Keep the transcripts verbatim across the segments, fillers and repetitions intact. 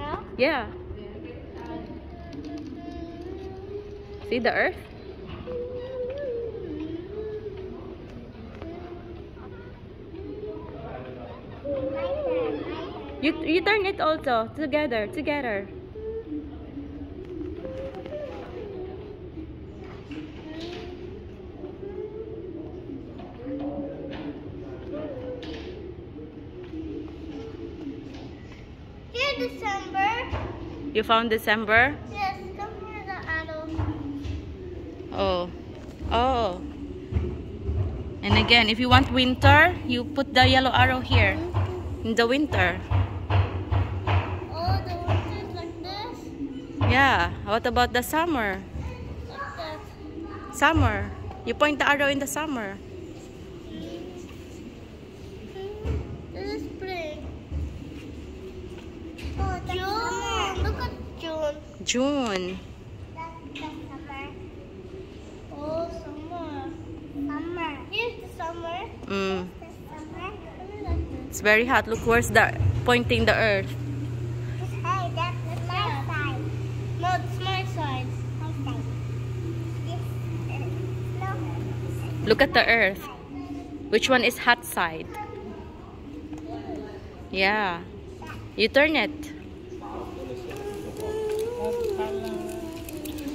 now? Yeah. See the earth? You, you turn it also. Together. Together. Here, December. You found December? Yes, come here, the arrow. Oh. Oh. And again, if you want winter, you put the yellow arrow here. In the winter. Oh, the winter is like this? Yeah. What about the summer? Like that. Summer. You point the arrow in the summer. This is spring. Oh, June. Look at June. June. That's the summer. Oh, summer. Summer. Here's the summer. Mm. The summer. Like this. It's very hot. Look where's the pointing the earth. Hey, that's my side. No, it's my side. My side. This is no. Look at the earth. Which one is hot side? Yeah. You turn it.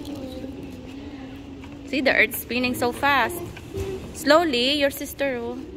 See, the earth spinning so fast. Slowly, your sister. Oh.